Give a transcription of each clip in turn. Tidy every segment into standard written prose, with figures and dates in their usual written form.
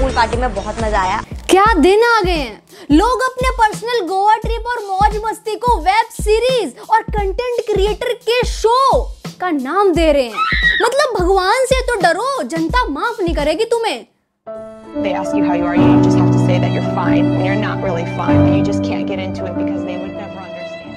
Pool party में बहुत मजा आया। क्या दिन आ गए हैं, लोग अपने पर्सनल गोवा ट्रिप और मौज मस्ती को वेब सीरीज और कंटेंट क्रिएटर के शो का नाम दे रहे हैं। मतलब भगवान से तो डरो, जनता माफ नहीं करेगी तुम्हें। They ask you how you are, you just have to say that you're fine when you're not really fine, and you just can't get into it because they would never understand.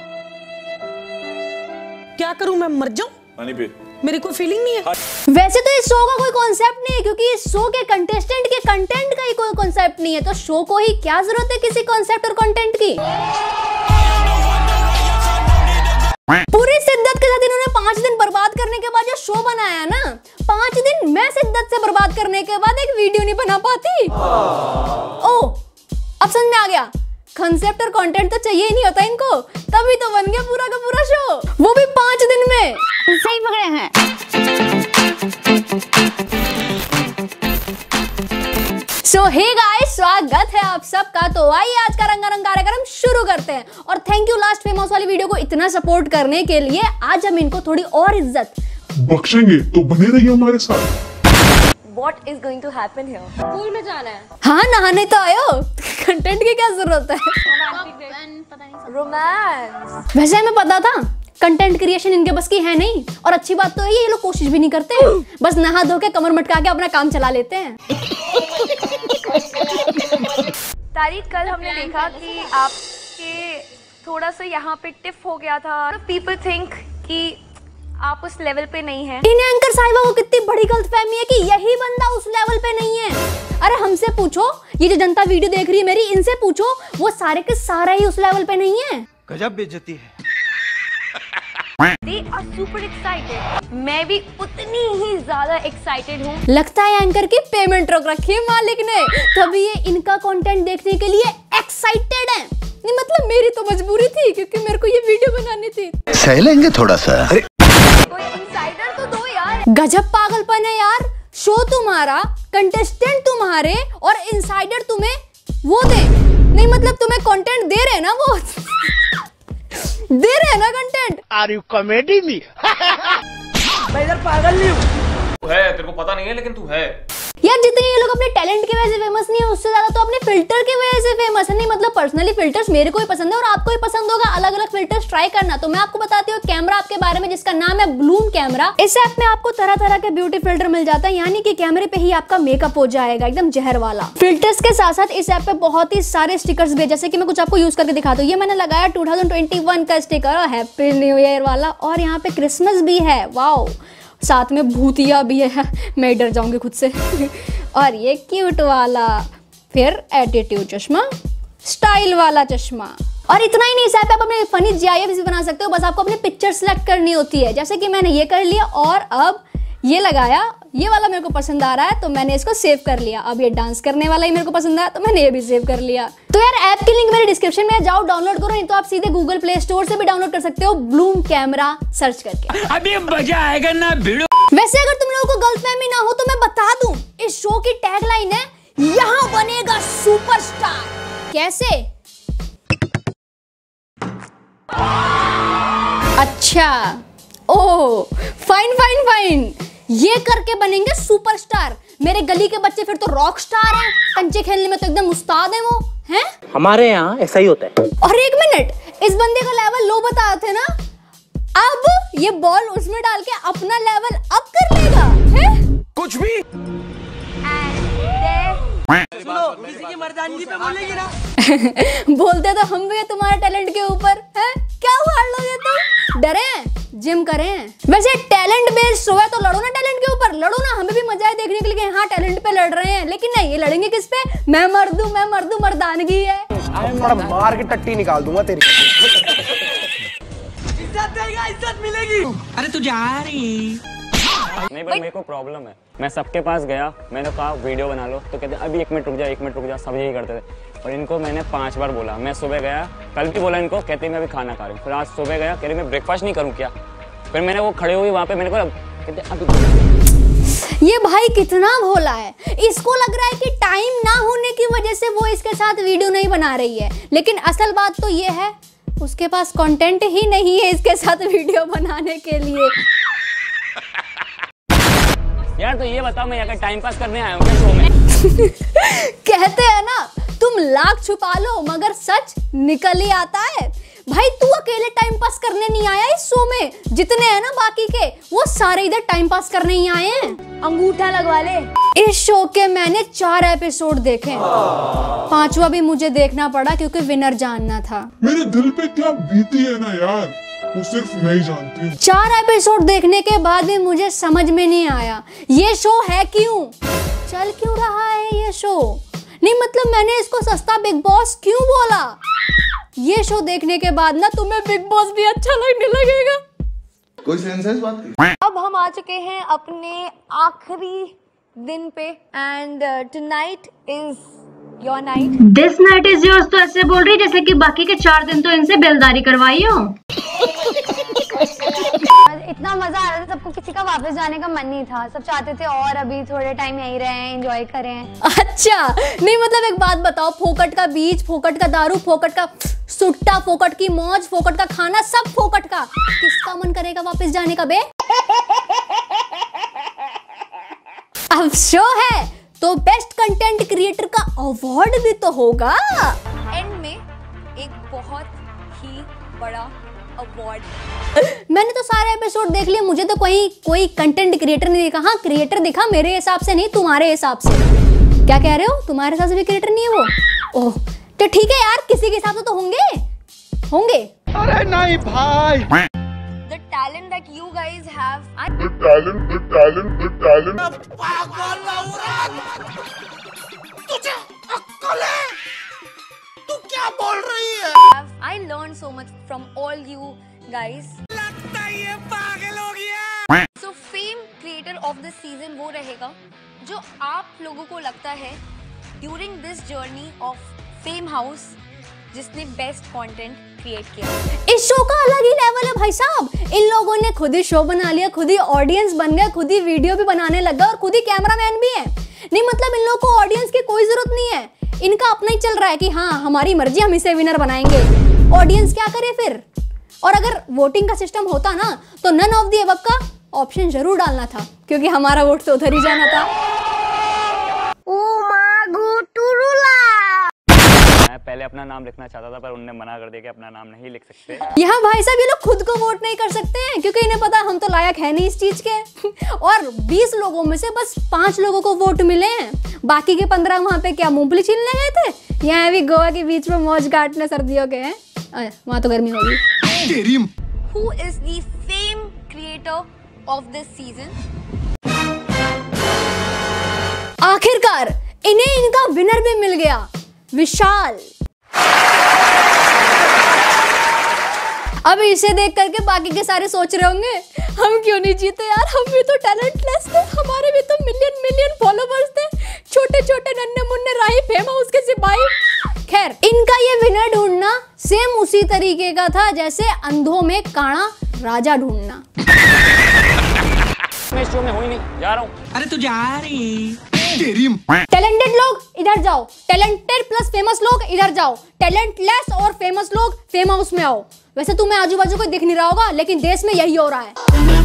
क्या करूं मैं, मर जाऊं? पानी P. मेरी कोई feeling नहीं है। वैसे तो इस शो का कोई कॉन्सेप्ट नहीं है, क्योंकि इस शो के कंटेस्टेंट के कंटेंट का ही कोई कॉन्सेप्ट नहीं है, तो शो को ही क्या जरूरत है किसी कॉन्सेप्ट और कंटेंट की। पूरी शिद्दत के साथ इन्होंने 5 दिन बर्बाद करने के बाद जो शो बनाया ना, 5 दिन मैं शिद्दत से बर्बाद करने के बाद एक वीडियो नहीं बना पाती। ओ, अब समझ में आ गया, कंसेप्ट और कंटेंट तो चाहिए ही नहीं होता इनको, तभी तो बन गया पूरा का पूरा शो, वो भी 5 दिन में। सही पकड़े हैं। सो हे गाइस, स्वागत है आप सबका। तो आइए आज का रंगारंग कार्यक्रम शुरू करते हैं। और थैंक यू लास्ट फेमस वाली वीडियो को इतना सपोर्ट करने के लिए। आज हम इनको थोड़ी और इज्जत बख्शेंगे, तो बने रहिए हमारे साथ। What is going to happen here? Pool में जाना है। हाँ, नहाने तो आयो, कंटेंट की क्या जरूरत है। रोमांस। वैसे हमें पता था कंटेंट क्रिएशन इनके बस की है नहीं, और अच्छी बात तो है ये लोग कोशिश भी नहीं करते, बस नहा धो के कमर मटका के अपना काम चला लेते हैं। तारीख, कल हमने देखा कि आपके थोड़ा सा यहाँ पे टिफ हो गया था। पीपल थिंक कि आप उस लेवल पे नहीं हैं। इन एंकर साहिबा को कितनी बड़ी गलतफहमी है कि यही बंदा उस लेवल पे नहीं है। अरे हमसे पूछो, ये जो जनता वीडियो देख रही है मेरी, इनसे पूछो, वो सारे के सारा ही उस लेवल पे नहीं है। गजब बेइज्जती है। They are super excited. मैं भी उतनी ही ज्यादा एक्साइटेड हूँ। लगता है एंकर की पेमेंट रोक रखी है मालिक ने, तभी ये इनका कंटेंट देखने के लिए एक्साइटेड है। नहीं मतलब मेरी तो मजबूरी थी, क्योंकि मेरे को ये वीडियो बनानी थी। सह लेंगे थोड़ा सा। कोई इनसाइडर तो दो यार। गजब पागलपन है यार, शो तुम्हारा, कंटेस्टेंट तुम्हारे, और इनसाइडर तुम्हें वो दे। नहीं मतलब तुम्हें कंटेंट दे रहे हैं ना, वो दे रहे हैं ना content. Are you comedy me? मैं इधर पागल नहीं हूँ। तू है, तेरे को पता नहीं है लेकिन तू है। यार जितने ये लोग अपने टैलेंट की वजह से फेमस नहीं है, उससे ज्यादा तो अपने फिल्टर की वजह से फेमस है। नहीं मतलब पर्सनली फिल्टर्स मेरे को ही पसंद है और आपको ही पसंद होगा अलग अलग फिल्टर्स ट्राई करना। तो मैं आपको बताती हूँ कैमरा ऐप के बारे में, जिसका नाम है ब्लूम कैमरा। इस ऐप में आपको तरह तरह के ब्यूटी फिल्टर मिल जाता है, यानी कि कैमरे पे ही आपका मेकअप हो जाएगा एकदम जहर वाला। फिल्टर्स के साथ साथ इस ऐप पे बहुत ही सारे स्टिकर्स भी है, जैसे कि मैं कुछ आपको यूज करके दिखा दूं। ये मैंने लगाया 2021 का स्टिकर और हैप्पी न्यू ईयर वाला, और यहाँ पे क्रिसमस भी है, वाओ, साथ में भूतिया भी है, मैं डर जाऊंगी खुद से। और ये क्यूट वाला, फिर एटीट्यूड चश्मा, स्टाइल वाला चश्मा। और इतना ही नहीं, इस ऐप पे आप अपने फनी जीआईएफ भी बना सकते हो, बस आपको अपनी पिक्चर सेलेक्ट करनी होती है। जैसे कि मैंने ये कर लिया और अब ये लगाया, ये वाला मेरे को पसंद आ रहा है तो मैंने इसको सेव कर लिया। अब ये डांस करने वाला ही मेरे को पसंद आया तो मैंने ये भी सेव कर लिया। तो यार ऐप की लिंक मेरे डिस्क्रिप्शन में, जाओ डाउनलोड करो, नहीं तो आप सीधे गूगल प्ले स्टोर से भी डाउनलोड कर सकते हो, ब्लूम कैमरा सर्च करके। अभी मजा आएगा ना भिड़ो। वैसे अगर तुम लोगों को गलतफहमी ना हो तो मैं बता दूं, इस शो की टैगलाइन है, यहाँ बनेगा सुपरस्टार। कैसे? अच्छा, ओह, फाइन फाइन फाइन, ये करके बनेंगे सुपरस्टार। मेरे गली के बच्चे फिर तो रॉक स्टार हैं, कंचे खेलने में तो एकदम उस्ताद हैं वो, हैं? हमारे यहाँ ऐसा ही होता है। और एक मिनट, इस बंदे का लेवल लो बता थे ना, अब ये बॉल उसमें डाल के अपना लेवल अप कर लेगा, हैं? कुछ भी सुनो, किसी की मर्दानगी पे बोलेगी ना। बोलते तो हम भी है तुम्हारे टैलेंट के ऊपर, हैं? क्या उखाड़ लोगे तुम? डरे? जिम करें। वैसे टैलेंट बेस्ड शो है तो लड़ो ना टैलेंट के ऊपर, लड़ो ना, हमें भी मजा है देखने के लिए। हाँ टैलेंट पे लड़ रहे हैं, लेकिन नहीं, ये लड़ेंगे किस पे? मैं मर्दू, मर्दानगी है। मार के टट्टी निकाल दूंगा तेरी। इज्जत देगा, इज्जत मिलेगी। अरे तू जा रही। नहीं भाई, मेरे को प्रॉब्लम है। मैं सबके पास गया, मैंने कहा वीडियो बना लो, तो कहते अभी 1 मिनट रुक जा, 1 मिनट रुक जा, सब यही करते थे। और इनको मैंने 5 बार बोला। मैं सुबह गया, कल भी बोला इनको, कहते मैं अभी खाना खा रही हूँ। फिर आज सुबह गया, कह रही मैं ब्रेकफास्ट नहीं करूँ क्या? फिर मैंने वो खड़े हुए वहाँ पे, मैंने कहा कहते अभी। ये भाई कितना भोला है, इसको लग रहा है कि टाइम ना होने की वजह से वो इसके साथ वीडियो नहीं बना रही है, लेकिन असल बात तो ये है उसके पास कंटेंट ही नहीं है इसके साथ वीडियो बनाने के लिए। यार तो ये बताओ, मैं यहाँ टाइम पास करने आया हूँ क्या शो में? कहते हैं ना, तुम लाख छुपा लो मगर सच निकल ही आता है। भाई तू अकेले टाइम पास करने नहीं आया इस शो में, जितने हैं ना बाकी के वो सारे इधर टाइम पास करने ही आए हैं। अंगूठा लगवा ले। इस शो के मैंने 4 एपिसोड देखे, 5वां भी मुझे देखना पड़ा क्योंकि विनर जानना था। मेरे दिल पे क्या बीती है ना यार, वो सिर्फ मैं ही जानती हूँ। 4 एपिसोड देखने के बाद भी मुझे समझ में नहीं आया ये शो है क्यों, चल क्यों रहा है ये शो। नहीं मतलब मैंने इसको सस्ता बिग बॉस क्यों बोला। ये शो देखने के बाद ना तुम्हें बिग बॉस भी अच्छा लगने लगेगा। कोई सेंस है इस बात की? अब हम आ चुके हैं अपने आखिरी दिन पे and tonight is your night. This night is yours तो ऐसे बोल रही जैसे कि बाकी के 4 दिन तो इनसे बेलदारी करवाई हो। इतना मजा आ रहा था, सबको किसी का वापस जाने का मन नहीं था, सब चाहते थे और अभी थोड़े टाइम यहीं रहें, एंजॉय करें। अच्छा नहीं मतलब एक बात बताओ, फोकट का बीच, फोकट का दारू, फोकट का सुट्टा, फोकट की मौज, फोकट का खाना, सब फोकट का, किसका मन करेगा वापस जाने का बे। अब शो है तो बेस्ट कंटेंट क्रिएटर का अवार्ड भी तो होगा। एंड में एक बहुत ही बड़ा अवार्ड। मैंने तो सारे एपिसोड देख लिए, मुझे तो कोई कंटेंट क्रिएटर नहीं दिखा। हाँ क्रिएटर दिखा, मेरे हिसाब से नहीं, तुम्हारे हिसाब से। क्या कह रहे हो, तुम्हारे हिसाब से भी क्रिएटर नहीं है वो? ओह तो ठीक है यार, किसी के हिसाब से तो होंगे। अरे नहीं भाई। The talent that you guys have, The talent. तुझे अक्ल है? तू क्या बोल रही है? I learned so much from all you guys. लगता है ये पागल हो गया। So fame creator of the season वो रहेगा जो आप लोगों को लगता है during this journey of Fame House जिसने बेस्ट कंटेंट क्रिएट किया। इस शो का अलग ही लेवल है भाई साहब। इन लोगों ने खुद ही शो बना लिया, खुद ही ऑडियंस बन गया, खुद ही वीडियो भी बनाने लगा और खुद ही कैमरामैन भी है। नहीं मतलब इन लोगों को ऑडियंस की कोई जरूरत नहीं है, इनका अपना ही चल रहा है कि हाँ हमारी मर्जी, हम इसे विनर बनाएंगे। ऑडियंस क्या करे फिर। और अगर वोटिंग का सिस्टम होता ना तो नन ऑफ द अबव का ऑप्शन जरूर डालना था, क्योंकि हमारा वोट तो उधर ही जाना था। मैं पहले अपना नाम लिखना चाहता था पर उन्होंने मना कर दिया कि अपना नाम नहीं लिख सकते। यहाँ भाई साहब ये लोग खुद को वोट नहीं कर सकते हैं क्योंकि इन्हें पता है हम तो लायक है नहीं इस चीज के। और 20 लोगों में से बस 5 लोगों को वोट मिले हैं, बाकी के 15 वहाँ पे क्या मूंगफली छीलने गए थे, यहाँ भी गोवा के बीच में मौज काटने सर्दियों के हैं। वहाँ तो गर्मी होगी। Who is the fame creator of this season? आखिरकार इन्हें इनका विनर भी मिल गया, विशाल। अब इसे देख करके बाकी के सारे सोच रहे होंगे हम क्यों नहीं जीते यार, हम भी तो टैलेंटलेस थे, हमारे भी तो मिलियन फॉलोवर्स थे, छोटे छोटे नन्हे मुन्ने राही फेम हाउस के सिपाही। खैर इनका ये विनर ढूंढना सेम उसी तरीके का था जैसे अंधों में काना राजा ढूंढना। मैं इस शो में हो ही नहीं, जा रहा हूँ। अरे तू जा रही। टैलेंटेड लोग इधर जाओ, टैलेंटेड प्लस फेमस लोग इधर जाओ, टैलेंटलेस और फेमस लोग फेम हाउस में आओ। वैसे तुम्हें आजू बाजू कोई दिख नहीं रहा होगा लेकिन देश में यही हो रहा है।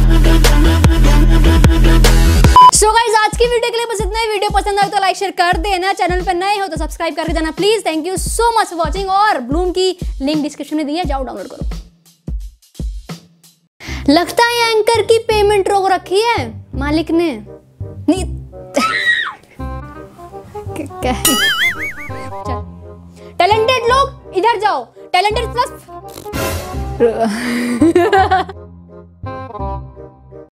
सो गाइस आज की वीडियो के लिए बस इतना ही। वीडियो पसंद आए तो लाइक शेयर कर देना, चैनल पर नए हो तो सब्सक्राइब करके जाना please. Thank you so much for watching. और ब्लूम की लिंक डिस्क्रिप्शन में दी है, जाओ डाउनलोड करो। लगता है एंकर की पेमेंट रोक रखी है मालिक ने। नहीं क्या है? टैलेंटेड लोग इधर जाओ, टैलेंटेड प्लस